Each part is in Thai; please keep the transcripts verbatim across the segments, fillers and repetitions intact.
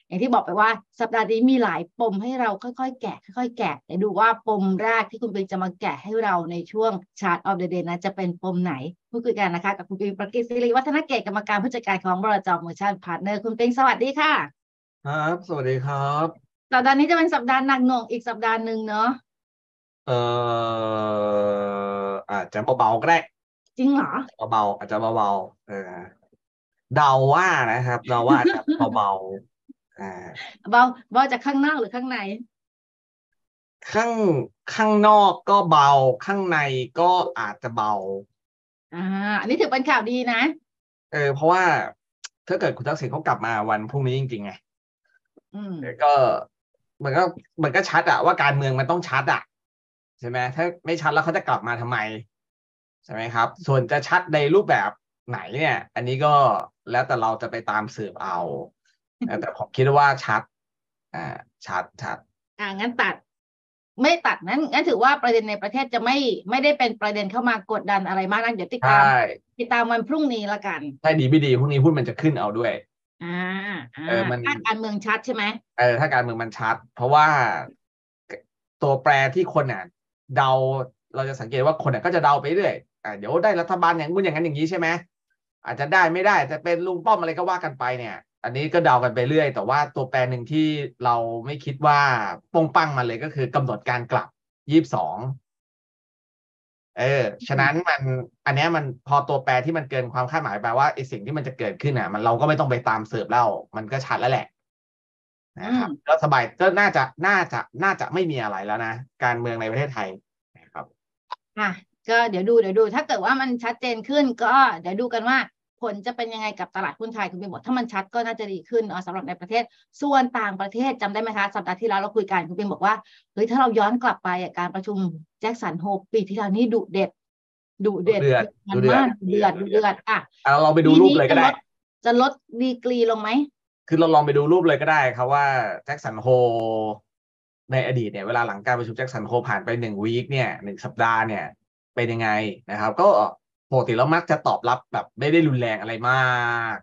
อย่างที่บอกไปว่าสัปดาห์นี้มีหลายปมให้เราค่อยๆแกะค่อยๆแกะเดี๋ยวดูว่าปมแรกที่คุณปิงจะมาแกะให้เราในช่วง Chart of the Day นะจะเป็นปมไหนพูดคุยกันนะคะกับคุณปิงประกิตศิริวัฒนเกตกรรมการผู้จัดการของบริษัท Motion Partner คุณปิงสวัสดีค่ะครับสวัสดีครับสัปดาห์นี้จะเป็นสัปดาห์หนักหน่วงอีกสัปดาห์หนึ่งเนาะเอ่ออาจจะเบาๆก็ได้จริงเหรอเบาๆอาจจะเบาๆเออเดาว่านะครับเดาว่าอาจจะเบาๆอ่าเบาเบาจากข้างนอกหรือข้างในข้างข้างนอกก็เบาข้างในก็อาจจะเบาอ่าอันนี้ถือเป็นข่าวดีนะเออเพราะว่าถ้าเกิดคุณทักษิณเขากลับมาวันพรุ่งนี้จริงๆไงอืมเออก็มันก็มันก็ชัดอะว่าการเมืองมันต้องชัดอะใช่ไหมถ้าไม่ชัดแล้วเขาจะกลับมาทำไมใช่ไหมครับส่วนจะชัดในรูปแบบไหนเนี่ยอันนี้ก็แล้วแต่เราจะไปตามสืบเอานะแต่ผมคิดว่าชัดอ่าชัดชัดอ่างั้นตัดไม่ตัดนั้นงั้นถือว่าประเด็นในประเทศจะไม่ไม่ได้เป็นประเด็นเข้ามากดดันอะไรมากนักเดี๋ยวติดใช่ตามติดตามวันพรุ่งนี้ละกันใช่ดีไม่ดีพรุ่งนี้หุ้นมันจะขึ้นเอาด้วยอ่าอ่าเออมันถ้าการเมืองชัดใช่ไหมเออถ้าการเมืองมันชัดเพราะว่าตัวแปรที่คนอ่ะเดาเราจะสังเกตว่าคนอ่ะก็จะเดาไปเรื่อยอ่าเดี๋ยวได้รัฐบาลอย่างนู้นอย่างนั้นอย่างนี้ใช่ไหมอาจจะได้ไม่ได้จะเป็นลุงป้อมอะไรก็ว่ากันไปเนี่ยอันนี้ก็เดากันไปเรื่อยแต่ว่าตัวแปรหนึ่งที่เราไม่คิดว่าปงปังมาเลยก็คือกำหนดการกลับยี่สิบสองเออฉะอืมนั้นมันอันเนี้ยมันพอตัวแปรที่มันเกินความคาดหมายแปลว่าไอ้สิ่งที่มันจะเกิดขึ้นอ่ะมันเราก็ไม่ต้องไปตามสืบแล้วมันก็ชัดแล้วแหละอืนะครับมก็สบายก็น่าจะน่าจะน่าจะไม่มีอะไรแล้วนะการเมืองในประเทศไทยนะครับอ่ะก็เดี๋ยวดูเดี๋ยวดูถ้าเกิดว่ามันชัดเจนขึ้นก็เดี๋ยวดูกันว่าผลจะเป็นยังไงกับตลาดหุ้นไทยคุณปิงบอกถ้ามันชัดก็น่าจะดีขึ้นเนาะสำหรับในประเทศส่วนต่างประเทศจำได้ไหมคะสัปดาห์ที่แล้วเราคุยกันคุณปิงบอกว่าเฮ้ยถ้าเราย้อนกลับไปอ่ะการประชุมแจ็คสันโฮปปีที่แล้วนี่ดุเด็ดดุเด็ดดูเดือดมันมาดูเดือดกเดือดดูเดือดดูเดือดเดือดอ่ะอ่ะเราไปดูปีรูปเลยก็ได้นี้จะลดจะลดดีกรีลงไหมคือเราลองไปดูรูปเลยก็ได้ครับว่าแจ็คสันโฮในอดีตเนี่ยเวลาหลังการประชุมแจ็คสันโฮผ่านไปหนึ่งวีคเนี่ยหนึ่งสัปดาห์เนี่ยเป็นยังไงนะครับก็ปกติแล้วมักจะตอบรับแบบไม่ได้รุนแรงอะไรมาก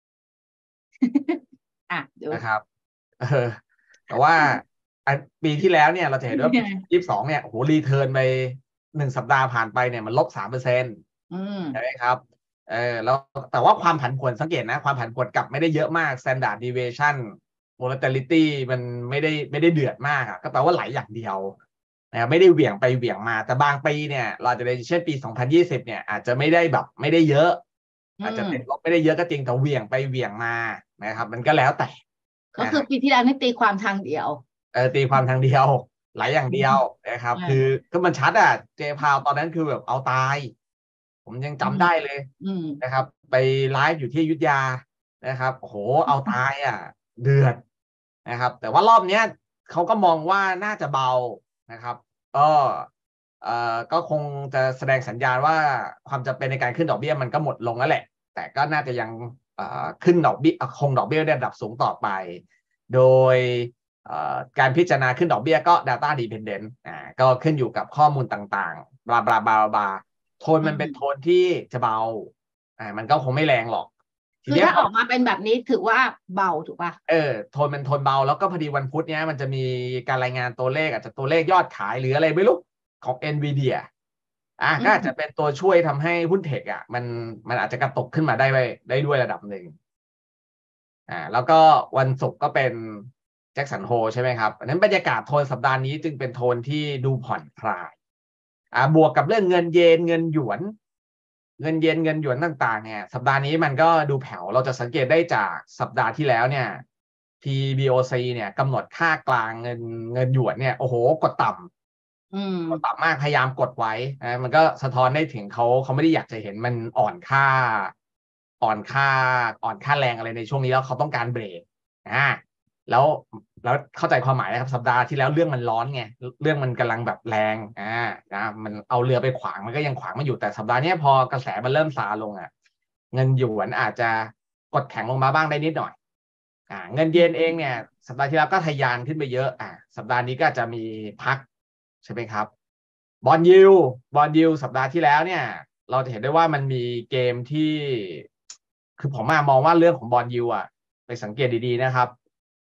อ่ะดูนะครับเออแต่ว่าอันปีที่แล้วเนี่ยเราจะเห็นว่าปียี่สิบสองเนี่ยโอ้โหรีเทิร์นไปหนึ่งสัปดาห์ผ่านไปเนี่ยมันลบสามเปอร์เซ็นต์อืมใช่ไหมครับเออแล้วแต่ว่าความผันผวนสังเกตนะความผันผวนกลับไม่ได้เยอะมาก standard deviation volatility มันไม่ได้ไม่ได้เดือดมากอ่ะก็แปลว่าไหลอย่างเดียวนะครับไม่ได้เหวี่ยงไปเหวี่ยงมาแต่บางปีเนี่ยเราจะได้เช่นปีสองพันยี่สิบเนี่ยอาจจะไม่ได้แบบไม่ได้เยอะอือาจจะติดลมบไม่ได้เยอะก็จริงแต่เหวี่ยงไปเหวี่ยงมานะครับมันก็แล้วแต่ก็นะครับคือปีที่แล้วนี่ตีความทางเดียวเออตีความทางเดียวไหลอย่างอืมเดียวนะครับอ่าคือก็มันชัดอ่ะเจพาวตอนนั้นคือแบบเอาตายผมยังอืมจำได้เลยอืมนะครับไปไลฟ์อยู่ที่อยุธยานะครับโอ้โหเอาตายอ่ะเดือดนะครับแต่ว่ารอบเนี้ยเขาก็มองว่าน่าจะเบานะครับก็เอ่อก็คงจะแสดงสัญญาณว่าความจำเป็นในการขึ้นดอกเบี้ยมันก็หมดลงแล้วแหละแต่ก็น่าจะยังเอ่อขึ้นดอกเบี้ยคงดอกเบี้ยในระดับสูงต่อไปโดย การพิจารณาขึ้นดอกเบี้ยก็ data dependent อ่าก็ขึ้นอยู่กับข้อมูลต่างๆบลาบลาบลาบลาโทนอืมันเป็นโทมนที่จะเบาอ่ามันก็คงไม่แรงหรอกทีคือเนี้ยพอถ้าออกมาเป็นแบบนี้ถือว่าเบาถูกป่ะเออโทนมันโทนเบาแล้วก็พอดีวันพุธเนี้ยมันจะมีการรายงานตัวเลขอาจจะตัวเลขยอดขายหรืออะไรไม่รู้ของ Nvidia อ่ะอืก็อาจจะมเป็นตัวช่วยทำให้หุ้นเทคอ่ะมันมันอาจจะกระตุกขึ้นมาได้ไปได้ด้วยระดับหนึ่ง อ่าแล้วก็วันศุกร์ก็เป็นแจ็คสันโฮใช่ไหมครับอันนั้นบรรยากาศโทนสัปดาห์นี้จึงเป็นโทนที่ดูผ่อนคลายอ่าบวกกับเรื่องเงินเยนเงินหยวนเงินเยนเงินหยวนต่างๆเนี่ยสัปดาห์นี้มันก็ดูแผ่วเราจะสังเกตได้จากสัปดาห์ที่แล้วเนี่ย พี บี โอ ซี เนี่ยกำหนดค่ากลางเงินเงินหยวนเนี่ยโอ้โหกดต่ำอืมกดต่ำมากพยายามกดไว้นะมันก็สะท้อนได้ถึงเขาเขาไม่ได้อยากจะเห็นมันอ่อนค่าอ่อนค่าอ่อนค่าแรงอะไรในช่วงนี้แล้วเขาต้องการเบรกอ่าแล้วแล้วเข้าใจความหมายนะครับสัปดาห์ที่แล้วเรื่องมันร้อนไงเรื่องมันกำลังแบบแรงอ่านะมันเอาเรือไปขวางมันก็ยังขวางไมันอยู่แต่สัปดาห์นี้พอกระแสมันเริ่มซาลงอ่ะเงินหยวนอาจจะกดแข็งลงมาบ้างได้นิดหน่อยอ่าเงินเยนเองเนี่ยสัปดาห์ที่แล้วก็ทะยานขึ้นไปเยอะอ่าสัปดาห์นี้ก็จะมีพักใช่ไหมครับบอลยิวบอลยิวสัปดาห์ที่แล้วเนี่ยเราจะเห็นได้ว่ามันมีเกมที่คือผมมามองว่าเรื่องของบอลยิวอ่ะไปสังเกตดีๆนะครับ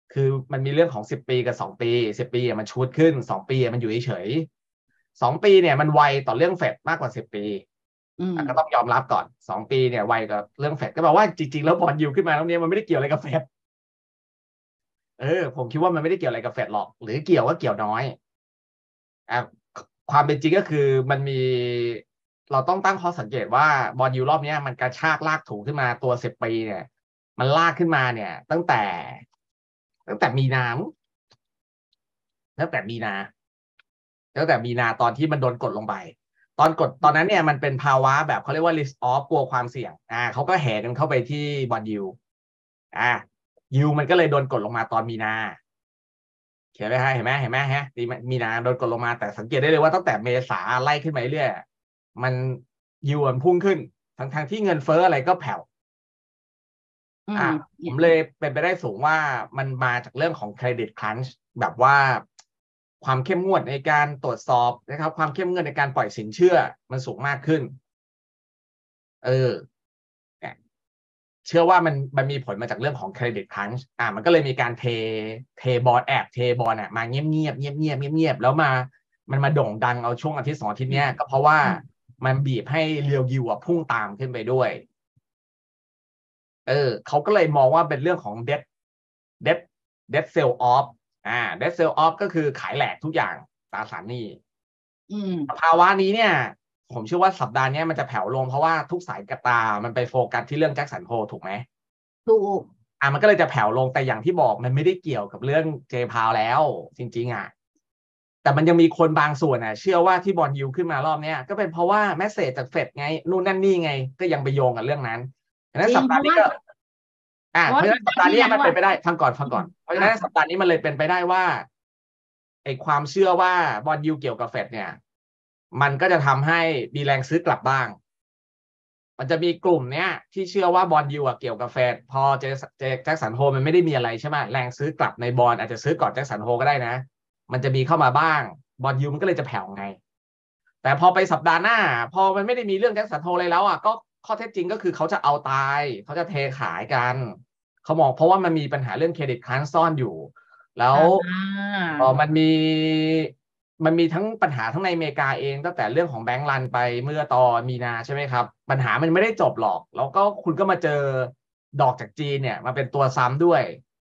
คือมันมีเรื่องของสิบปีกับสองปีสิบปีมันชูดขึ้นสองปีมันอยู่เฉยๆสองปีเนี่ยมันไวต่อเรื่องเฟดมากกว่าสิบปีก็ต้องยอมรับก่อนสองปีเนี่ยไวกับเรื่องเฟดก็แปลว่าจริงๆแล้วบอลยิวขึ้นมาตรงนี้มันไม่ได้เกี่ยวอะไรกับเฟดเออผมคิดว่ามันไม่ได้เกี่ยวอะไรกับเฟดหรอกหรือเกี่ยวก็เกี่ยวน้อยอ่ะความเป็นจริงก็คือมันมีเราต้องตั้งข้อสังเกตว่าบอลยูรอบนี้มันกระชากลากถูขึ้นมาตัวสิบปีเนี่ยมันลากขึ้นมาเนี่ยตั้งแต่ตั้งแต่มีนาตั้งแต่มีนาตั้งแต่มีนาตอนที่มันโดนกดลงไปตอนกดตอนนั้นเนี่ยมันเป็นภาวะแบบเขาเรียกว่า risk off กลัวความเสี่ยงอ่าเขาก็แห่กันเข้าไปที่บอลยูอ่ายูมันก็เลยโดนกดลงมาตอนมีนาเขียนไว้ให้เห็นไหมเห็นไหมฮะมีนาโดนกดลงมาแต่สังเกตได้เลยว่าตั้งแต่เมษาไล่ขึ้นมาเรื่อยมันยูมันพุ่งขึ้นทั้งทางที่เงินเฟ้ออะไรก็แผ่วอ่าผมเลยเป็นไปได้สูงว่ามันมาจากเรื่องของเครดิตครันช์แบบว่าความเข้มงวดในการตรวจสอบนะครับความเข้มงวดในการปล่อยสินเชื่อมันสูงมากขึ้นเออเชื่อว่ามันมันมีผลมาจากเรื่องของเครดิตครันช์อ่ามันก็เลยมีการเทเทบอลแอบเทบอลอ่ะมาเงียบเงียบเงียบเงียบเงียบแล้วมามันมาโด่งดังเอาช่วงอาทิตย์สองอาทิตย์เนี้ยก็เพราะว่ามันบีบให้เรียวยิวอ่ะพุ่งตามขึ้นไปด้วยเออเขาก็เลยมองว่าเป็นเรื่องของ debt debt debt sell off อ่า debt sell off ก็คือขายแหลกทุกอย่างตราสารหนี้ภาวะนี้เนี่ยผมเชื่อว่าสัปดาห์นี้มันจะแผ่วลงเพราะว่าทุกสายกระตามันไปโฟกัสที่เรื่องแจ็คสันโฮถูกไหมถูกอ่ามันก็เลยจะแผ่วลงแต่อย่างที่บอกมันไม่ได้เกี่ยวกับเรื่องเจพาวแล้วจริงๆอ่ะแต่มันยังมีคนบางส่วนอ่ะเชื่อว่าที่บอลยิวขึ้นมารอบนี้ก็เป็นเพราะว่าแมสเสจจากเฟดไงนู่นนั่นนี่ไงก็ยังไปโยงกับเรื่องนั้นดังนั้นสัปดาห์นี้ก็อ่าเพราะฉะนั้นสัปดาห์นี้มันเป็นไปได้ฟังก่อนฟังก่อนเพราะฉะนั้นสัปดาห์นี้มันเลยเป็นไปได้ว่าไอ้ความเชื่อว่าบอลยิวเกี่ยวกับเฟดเนี่ยมันก็จะทำให้มีแรงซื้อกลับบ้างมันจะมีกลุ่มเนี้ยที่เชื่อว่าบอลยูอ่ะเกี่ยวกับเฟดพอเจเจแจ็คสันโฮมันไม่ได้มีอะไรใช่ไหมแรงซื้อกลับในบอลอาจจะซื้อก่อนแจ็คสันโฮก็ได้นะมันจะมีเข้ามาบ้างบอลยูมันก็เลยจะแผ่วไงแต่พอไปสัปดาห์หน้าพอมันไม่ได้มีเรื่องแจ็คสันโฮอะไรแล้วอ่ะก็ข้อเท็จจริงก็คือเขาจะเอาตายเขาจะเทขายกันเขามองเพราะว่ามันมีปัญหาเรื่องเครดิตครันช์ซ่อนอยู่แล้วพอมันมีมันมีทั้งปัญหาทั้งในอเมริกาเองตั้งแต่เรื่องของแบงก์รันไปเมื่อตอนมีนาใช่ไหมครับปัญหามันไม่ได้จบหรอกแล้วก็คุณก็มาเจอดอกจากจีนเนี่ยมาเป็นตัวซ้ำด้วย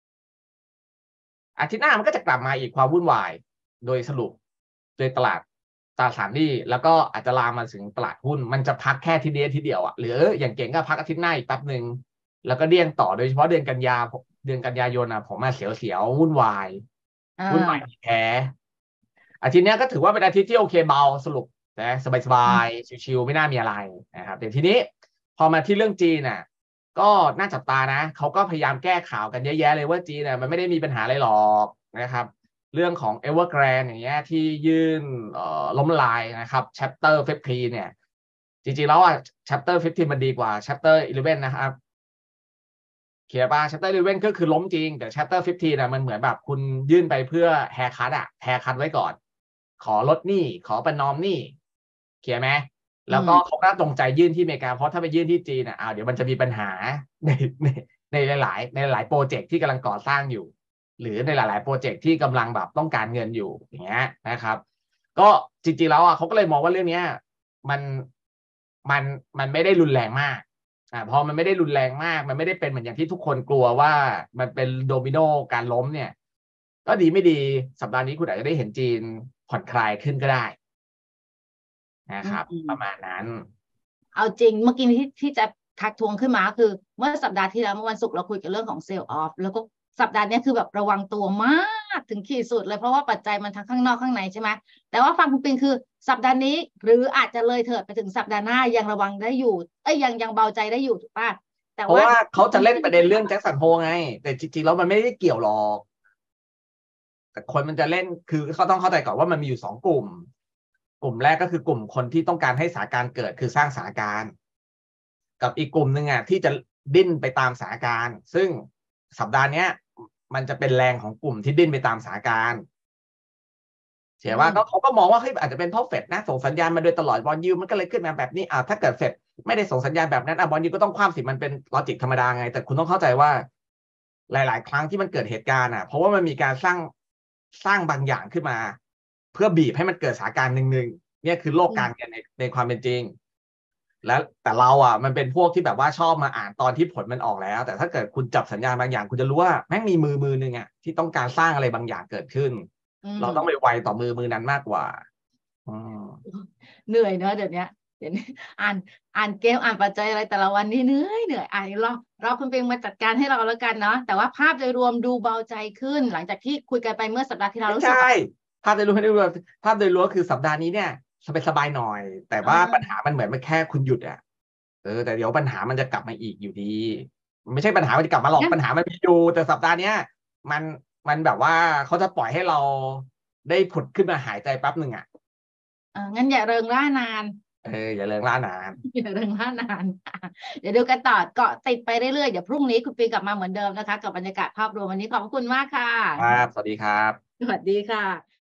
อาทิตย์หน้ามันก็จะกลับมาอีกความวุ่นวายโดยสรุปโดยตลาดตราสารหนี้แล้วก็อาจจะลามมาถึงตลาดหุ้นมันจะพักแค่ทีเดียวทีเดียวอ่ะหรืออย่างเก่งก็พักอาทิตย์หน้าอีกแป๊บหนึ่งแล้วก็เดี่ยงต่อโดยเฉพาะเดือนกันยาเดือนกันยายนอ่ะผมมาเสียวๆวุ่นวายวุ่นวายแท้อาทิตย์นี้ก็ถือว่าเป็นอาทิตย์ที่โอเคเบาสรุปนะสบายๆชิวๆไม่น่ามีอะไรนะครับแต่ทีนี้พอมาที่เรื่องจีนน่ะก็น่าจับตานะเขาก็พยายามแก้ข่าวกันเยอะแยะเลยว่าจีนน่ะมันไม่ได้มีปัญหาอะไรหรอกนะครับเรื่องของ Evergrande อย่างเงี้ยที่ยื่นล้มละลายนะครับ Chapter สิบห้าเนี่ยจริงๆแล้วอ่ะ Chapter สิบห้ามันดีกว่า Chapter สิบเอ็ดนะครับเขียนป่ะ Chapter สิบเอ็ดก็คือล้มจริงแต่ Chapter สิบห้าน่ะมันเหมือนแบบคุณยื่นไปเพื่อแฮร์คัทอะแฮร์คัทไว้ก่อนขอลดหนี้ขอประนอมหนี้เขียนไหมแล้วก็เขาก็ตรงใจยื่นที่อเมริกาเพราะถ้าไปยื่นที่จีนอ่ะอ้าวเดี๋ยวมันจะมีปัญหาในในในหลายๆในหลายโปรเจกต์ที่กำลังก่อสร้างอยู่หรือในหลายๆโปรเจกต์ที่กำลังแบบต้องการเงินอยู่อย่างเงี้ยนะครับก็จริงๆแล้วอ่ะเขาก็เลยมองว่าเรื่องนี้มันมันมันไม่ได้รุนแรงมากอ่าพอมันไม่ได้รุนแรงมากมันไม่ได้เป็นเหมือนอย่างที่ทุกคนกลัวว่ามันเป็นโดมิโนการล้มเนี่ยก็ดีไม่ดีสัปดาห์นี้คุณอาจจะได้เห็นจีนผ่อนคลายขึ้นก็ได้นะครับประมาณนั้นเอาจริงเมื่อกี้ที่ที่จะทักทวงขึ้นมาคือเมื่อสัปดาห์ที่แล้วเมื่อวันศุกร์เราคุยกันเรื่องของเซลล์ออฟแล้วก็สัปดาห์นี้คือแบบระวังตัวมากถึงขีดสุดเลยเพราะว่าปัจจัยมันทั้งข้างนอกข้างในใช่ไหมแต่ว่าฟังคุณปิงคือสัปดาห์นี้หรืออาจจะเลยเถิดไปถึงสัปดาห์หน้ายังระวังได้อยู่เอ้ยยังยังเบาใจได้อยู่ถูกป่ะแต่ว่าเพราะว่าเขาจะเล่นประเด็นเรื่องแจ็คสันโฮไงแต่จริงๆแล้วมันไม่ได้เกี่ยวหรอกแต่คนมันจะเล่นคือเขาต้องเข้าใจก่อนว่ามันมีอยู่สองกลุ่มกลุ่มแรกก็คือกลุ่มคนที่ต้องการให้สถานการณ์เกิดคือสร้างสถานการณ์กับอีกกลุ่มหนึ่งอ่ะที่จะดิ้นไปตามสถานการณ์ซึ่งสัปดาห์นี้มันจะเป็นแรงของกลุ่มที่ดิ้นไปตามสถานการณ์เชื่อว่าก็เขาก็มองว่าเฮ้ยอาจจะเป็นเพราะเฟดนะส่งสัญญาณมาโดยตลอดบอลยูมันก็เลยขึ้นมาแบบนี้อ่าถ้าเกิดเฟดไม่ได้ส่งสัญญาณแบบนั้นอ่ะบอลยูก็ต้องคว่ำสิมันเป็นลอจิกธรรมดาไงแต่คุณต้องเข้าใจว่าหลาย ๆ ครั้งที่มันเกิดเหตุการณ์อ่ะเพราะว่ามันมีการสร้างสร้างบางอย่างขึ้นมา เพื่อบีบให้มันเกิดสถานการณ์หนึ่งๆเนี่ยคือโลกการเงินในในความเป็นจริงแล้วแต่เราอ่ะมันเป็นพวกที่แบบว่าชอบมาอ่านตอนที่ผลมันออกแล้ว แต่ถ้าเกิดคุณจับสัญญาณบางอย่างคุณจะรู้ว่าแม่งมีมือมือหนึ่งอ่ะที่ต้องการสร้างอะไรบางอย่างเกิดขึ้น เราต้องไปไวต่อมือมือนั้นมากกว่าอืมเหนื่อยเนอะเดี๋ยวนี้เดี๋ยวนี้อ่านอ่านเกมอ่านปัจจัยอะไรแต่ละวันนี่เหนื่อยเหนื่อยอ่านรอรอคุณเป็งมาจัดการให้เราแล้วกันเนาะแต่ว่าภาพโดยรวมดูเบาใจขึ้น หลังจากที่คุยกันไปเมื่อสัปดาห์ที่เราไม่รู้สึกใช่ว่าภาพโดยรวมไม่ได้รวมภาพโดยรวมคือสัปดาห์นี้เนี่ยสบายสบายหน่อย แต่อ่ว่าปัญหาามันเหมือนมันแค่คุณหยุดอ่ะเออแต่เดี๋ยวปัญหามันจะกลับมาอีกอยู่ดีไม่ใช่ปัญหามันจะกลับมาหรอกงั้นปัญหามันมีอยู่แต่สัปดาห์เนี้ยมันมันแบบว่าเขาจะปล่อยให้เราได้ผุดขึ้นมาหายใจแป๊บหนึ่งอ่ะเอองั้นอย่าเริงร่านานเอออย่าเลิงล่านานอย่าเริงร่านานเดี๋ยวดูกันต่อเกาะติดไปเรื่อยๆเดี๋ยวพรุ่งนี้คุณปีกลับมาเหมือนเดิมนะคะกับบรรยากาศภาพรวมวันนี้ขอบคุณมากค่ะครับสวัสดีครับสวัสดีค่ะ